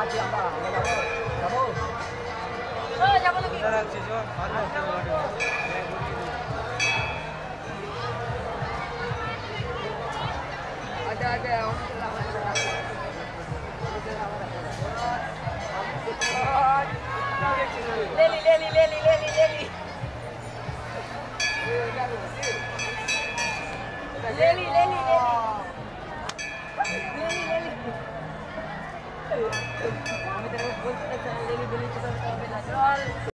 যাবো নাকি? Leli, Leli, Leli, Leli, Leli. Leli, Leli, Leli. Leli, Leli. Kami terus bunyi Leli beli kita